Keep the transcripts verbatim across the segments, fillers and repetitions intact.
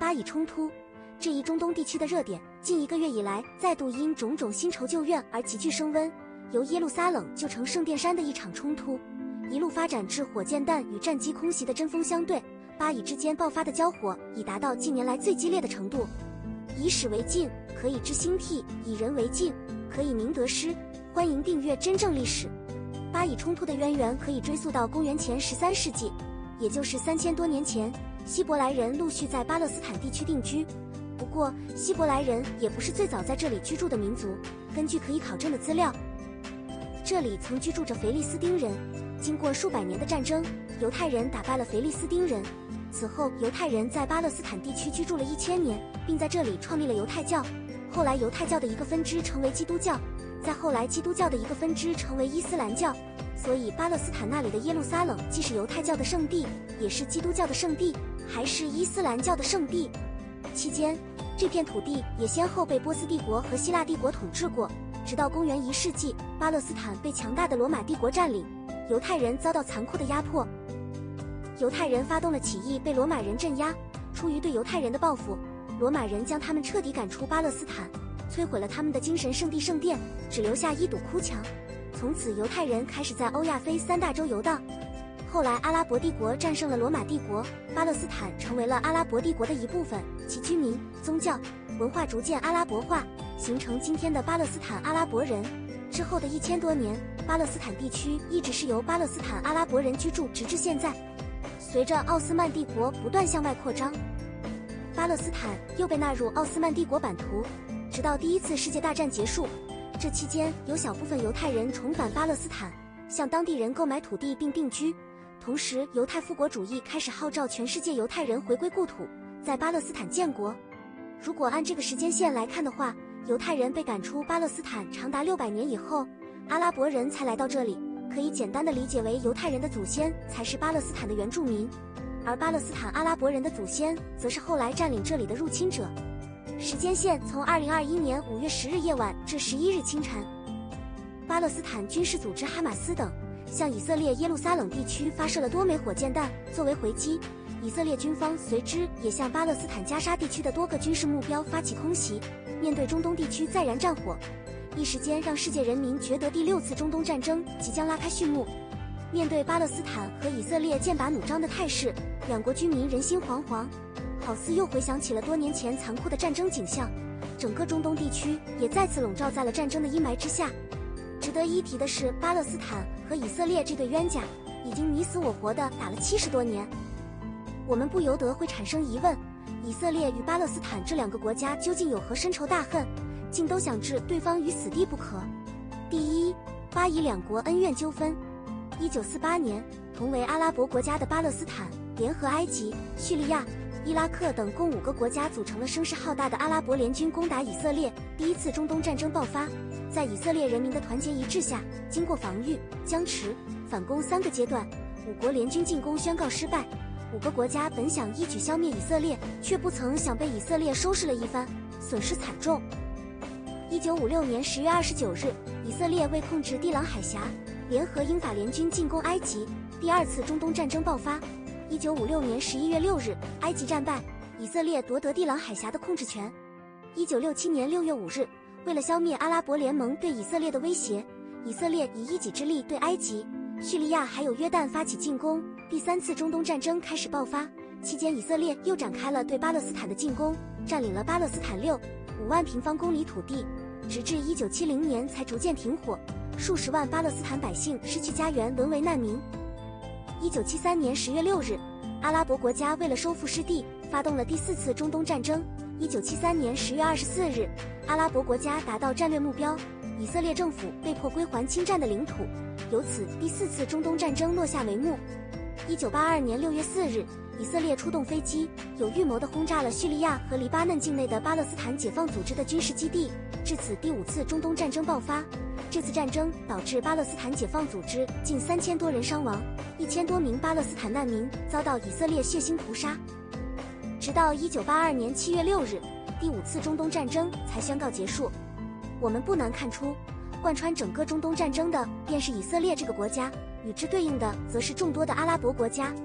巴以冲突。这一中东地区的热点，近一个月以来再度因种种新仇旧怨而急剧升温，由耶路撒冷就成圣殿山的一场冲突，一路发展至火箭弹与战机空袭的针锋相对，巴以之间爆发的交火已达到近年来最激烈的程度。以史为镜，可以知兴替；以人为镜，可以明得失。欢迎订阅真正历史。巴以冲突的渊源可以追溯到公元前十三世纪，也就是三千多年前，希伯来人陆续在巴勒斯坦地区定居。不过，希伯来人也不是最早在这里居住的民族。根据可以考证的资料，这里曾居住着腓利斯丁人。经过数百年的战争，犹太人打败了腓利斯丁人。此后，犹太人在巴勒斯坦地区居住了一千年，并在这里创立了犹太教。后来，犹太教的一个分支成为基督教，再后来，基督教的一个分支成为伊斯兰教。所以，巴勒斯坦那里的耶路撒冷既是犹太教的圣地，也是基督教的圣地，还是伊斯兰教的圣地。期间，这片土地也先后被波斯帝国和希腊帝国统治过，直到公元一世纪，巴勒斯坦被强大的罗马帝国占领，犹太人遭到残酷的压迫。犹太人发动了起义，被罗马人镇压。出于对犹太人的报复，罗马人将他们彻底赶出巴勒斯坦，摧毁了他们的精神圣地圣殿，只留下一堵哭墙。从此，犹太人开始在欧亚非三大洲游荡。后来，阿拉伯帝国战胜了罗马帝国，巴勒斯坦成为了阿拉伯帝国的一部分，其居民、宗教、文化逐渐阿拉伯化，形成今天的巴勒斯坦阿拉伯人。之后的一千多年，巴勒斯坦地区一直是由巴勒斯坦阿拉伯人居住，直至现在。随着奥斯曼帝国不断向外扩张，巴勒斯坦又被纳入奥斯曼帝国版图，直到第一次世界大战结束。这期间，有小部分犹太人重返巴勒斯坦，向当地人购买土地并定居。同时，犹太复国主义开始号召全世界犹太人回归故土，在巴勒斯坦建国。如果按这个时间线来看的话，犹太人被赶出巴勒斯坦长达六百年以后，阿拉伯人才来到这里。可以简单的理解为，犹太人的祖先才是巴勒斯坦的原住民，而巴勒斯坦阿拉伯人的祖先则是后来占领这里的入侵者。时间线从二零二一年五月十日夜晚至十一日清晨，巴勒斯坦军事组织哈马斯等向以色列耶路撒冷地区发射了多枚火箭弹作为回击，以色列军方随之也向巴勒斯坦加沙地区的多个军事目标发起空袭。面对中东地区再燃战火，一时间让世界人民觉得第六次中东战争即将拉开序幕。面对巴勒斯坦和以色列剑拔弩张的态势，两国居民人心惶惶，好似又回想起了多年前残酷的战争景象。整个中东地区也再次笼罩在了战争的阴霾之下。值得一提的是，巴勒斯坦和以色列这对冤家已经你死我活地打了七十多年。我们不由得会产生疑问，以色列与巴勒斯坦这两个国家究竟有何深仇大恨，竟都想置对方于死地不可？第一，巴以两国恩怨纠纷。一九四八年，同为阿拉伯国家的巴勒斯坦联合埃及、叙利亚、伊拉克等共五个国家组成了声势浩大的阿拉伯联军，攻打以色列。第一次中东战争爆发，在以色列人民的团结一致下，经过防御、僵持、反攻三个阶段，五国联军进攻宣告失败。五个国家本想一举消灭以色列，却不曾想被以色列收拾了一番，损失惨重。一九五六年十月二十九日，以色列为控制地朗海峡，联合英法联军进攻埃及。第二次中东战争爆发。一九五六年十一月六日，埃及战败，以色列夺得地朗海峡的控制权。一九六七年六月五日，为了消灭阿拉伯联盟对以色列的威胁，以色列以一己之力对埃及、叙利亚还有约旦发起进攻。第三次中东战争开始爆发，期间以色列又展开了对巴勒斯坦的进攻，占领了巴勒斯坦六五万平方公里土地，直至一九七零年才逐渐停火。数十万巴勒斯坦百姓失去家园，沦为难民。一九七三年十月六日，阿拉伯国家为了收复失地，发动了第四次中东战争。一九七三年十月二十四日，阿拉伯国家达到战略目标，以色列政府被迫归还侵占的领土，由此第四次中东战争落下帷幕。一九八二年六月四日，以色列出动飞机，有预谋地轰炸了叙利亚和黎巴嫩境内的巴勒斯坦解放组织的军事基地，至此第五次中东战争爆发。这次战争导致巴勒斯坦解放组织近三千多人伤亡，一千多名巴勒斯坦难民遭到以色列血腥屠杀。直到一九八二年七月六日，第五次中东战争才宣告结束。我们不难看出，贯穿整个中东战争的便是以色列这个国家，与之对应的则是众多的阿拉伯国家。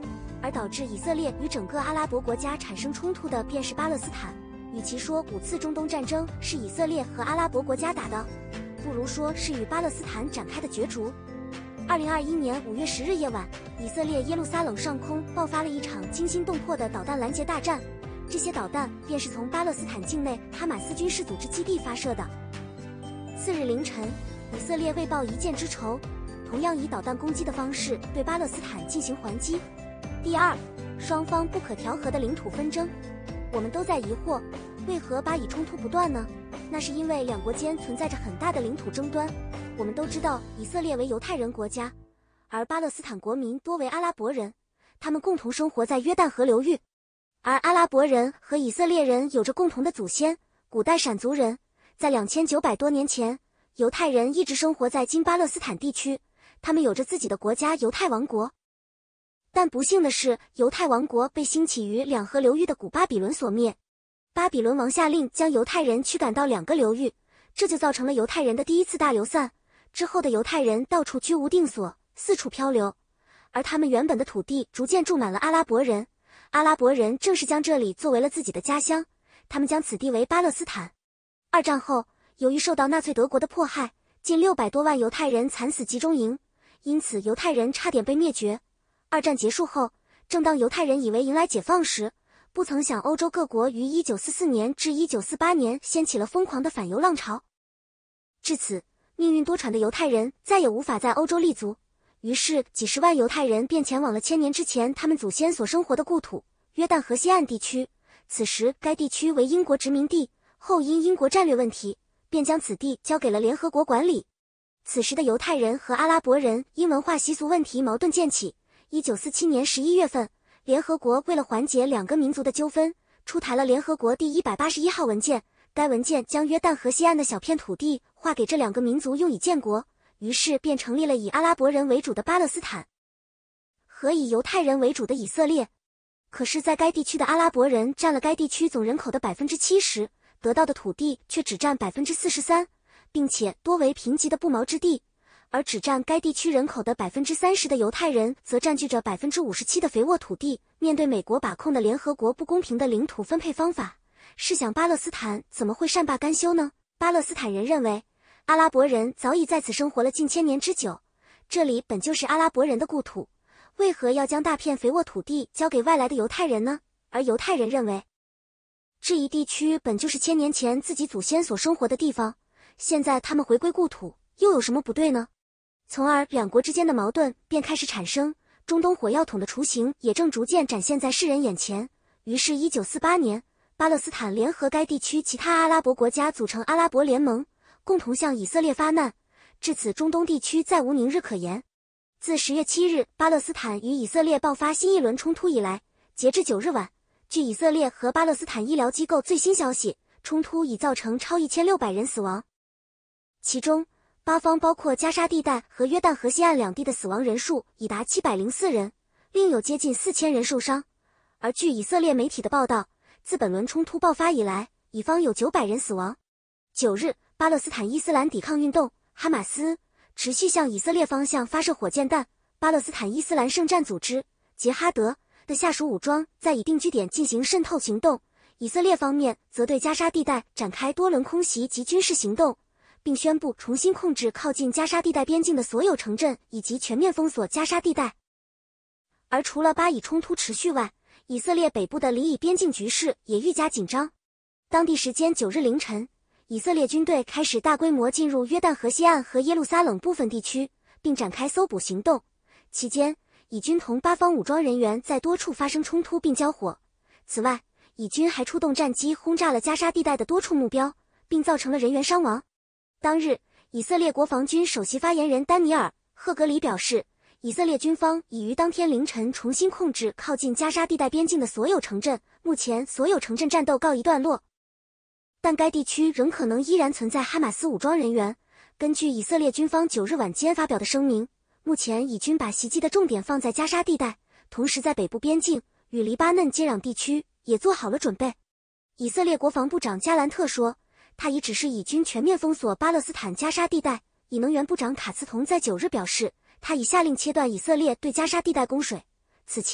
而导致以色列与整个阿拉伯国家产生冲突的便是巴勒斯坦。与其说五次中东战争是以色列和阿拉伯国家打的，不如说是与巴勒斯坦展开的角逐。二零二一年五月十日夜晚，以色列耶路撒冷上空爆发了一场惊心动魄的导弹拦截大战，这些导弹便是从巴勒斯坦境内哈马斯军事组织基地发射的。次日凌晨，以色列为报一箭之仇，同样以导弹攻击的方式对巴勒斯坦进行还击。第二，双方不可调和的领土纷争。我们都在疑惑，为何巴以冲突不断呢？那是因为两国间存在着很大的领土争端。我们都知道，以色列为犹太人国家，而巴勒斯坦国民多为阿拉伯人，他们共同生活在约旦河流域。而阿拉伯人和以色列人有着共同的祖先，古代闪族人。在两千九百多年前，犹太人一直生活在今巴勒斯坦地区，他们有着自己的国家犹太王国。但不幸的是，犹太王国被兴起于两河流域的古巴比伦所灭。巴比伦王下令将犹太人驱赶到两个流域，这就造成了犹太人的第一次大流散。之后的犹太人到处居无定所，四处漂流，而他们原本的土地逐渐住满了阿拉伯人。阿拉伯人正是将这里作为了自己的家乡，他们将此地为巴勒斯坦。二战后，由于受到纳粹德国的迫害，近六百多万犹太人惨死集中营，因此犹太人差点被灭绝。二战结束后，正当犹太人以为迎来解放时，不曾想欧洲各国于一九四四年至一九四八年掀起了疯狂的反犹浪潮。至此，命运多舛的犹太人再也无法在欧洲立足，于是几十万犹太人便前往了千年之前他们祖先所生活的故土约旦河西岸地区。此时该地区为英国殖民地，后因英国战略问题，便将此地交给了联合国管理。此时的犹太人和阿拉伯人因文化习俗问题矛盾渐起。一九四七年十一月份，联合国为了缓解两个民族的纠纷，出台了联合国第一百八十一号文件。该文件将约旦河西岸的小片土地划给这两个民族用以建国，于是便成立了以阿拉伯人为主的巴勒斯坦和以犹太人为主的以色列。可是在该地区的阿拉伯人占了该地区总人口的 百分之七十， 得到的土地却只占 百分之四十三， 并且多为贫瘠的不毛之地。而只占该地区人口的 百分之三十 的犹太人则占据着 百分之五十七 的肥沃土地。面对美国把控的联合国不公平的领土分配方法，试想巴勒斯坦怎么会善罢甘休呢？巴勒斯坦人认为，阿拉伯人早已在此生活了近千年之久，这里本就是阿拉伯人的故土，为何要将大片肥沃土地交给外来的犹太人呢？而犹太人认为，这一地区本就是千年前自己祖先所生活的地方，现在他们回归故土，又有什么不对呢？从而两国之间的矛盾便开始产生，中东火药桶的雏形也正逐渐展现在世人眼前。于是一九四八年，巴勒斯坦联合该地区其他阿拉伯国家组成阿拉伯联盟，共同向以色列发难。至此中东地区再无宁日可言。自十月七日巴勒斯坦与以色列爆发新一轮冲突以来，截至九日晚，据以色列和巴勒斯坦医疗机构最新消息，冲突已造成超一千六百人死亡，其中巴方包括加沙地带和约旦河西岸两地的死亡人数已达七百零四人，另有接近四千人受伤。而据以色列媒体的报道，自本轮冲突爆发以来，以方有九百人死亡。九日，巴勒斯坦伊斯兰抵抗运动哈马斯持续向以色列方向发射火箭弹，巴勒斯坦伊斯兰圣战组织杰哈德的下属武装在已定居点进行渗透行动，以色列方面则对加沙地带展开多轮空袭及军事行动，并宣布重新控制靠近加沙地带边境的所有城镇，以及全面封锁加沙地带。而除了巴以冲突持续外，以色列北部的黎以边境局势也愈加紧张。当地时间九日凌晨，以色列军队开始大规模进入约旦河西岸和耶路撒冷部分地区，并展开搜捕行动。期间，以军同巴方武装人员在多处发生冲突并交火。此外，以军还出动战机轰炸了加沙地带的多处目标，并造成了人员伤亡。当日，以色列国防军首席发言人丹尼尔·赫格里表示，以色列军方已于当天凌晨重新控制靠近加沙地带边境的所有城镇，目前所有城镇战斗告一段落。但该地区仍可能依然存在哈马斯武装人员。根据以色列军方九日晚间发表的声明，目前以军把袭击的重点放在加沙地带，同时在北部边境与黎巴嫩接壤地区也做好了准备。以色列国防部长加兰特说，他已指示以军全面封锁巴勒斯坦加沙地带。以能源部长卡茨同在九日表示，他已下令切断以色列对加沙地带供水。此前，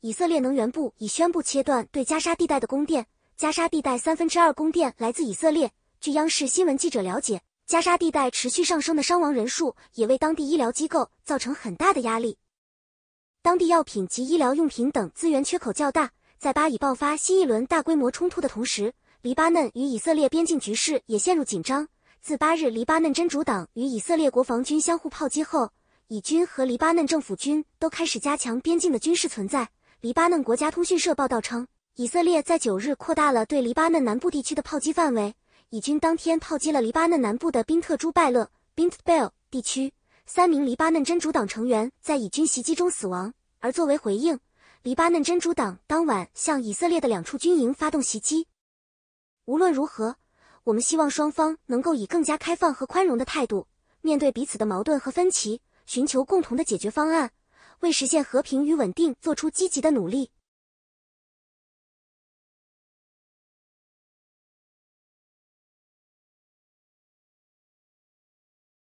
以色列能源部已宣布切断对加沙地带的供电，加沙地带三分之二供电来自以色列。据央视新闻记者了解，加沙地带持续上升的伤亡人数也为当地医疗机构造成很大的压力。当地药品及医疗用品等资源缺口较大，在巴以爆发新一轮大规模冲突的同时，黎巴嫩与以色列边境局势也陷入紧张。自八日黎巴嫩真主党与以色列国防军相互炮击后，以军和黎巴嫩政府军都开始加强边境的军事存在。黎巴嫩国家通讯社报道称，以色列在九日扩大了对黎巴嫩南部地区的炮击范围，以军当天炮击了黎巴嫩南部的宾特朱拜勒 （Bint Bel） 地区，三名黎巴嫩真主党成员在以军袭击中死亡。而作为回应，黎巴嫩真主党当晚向以色列的两处军营发动袭击。无论如何，我们希望双方能够以更加开放和宽容的态度，面对彼此的矛盾和分歧，寻求共同的解决方案，为实现和平与稳定做出积极的努力。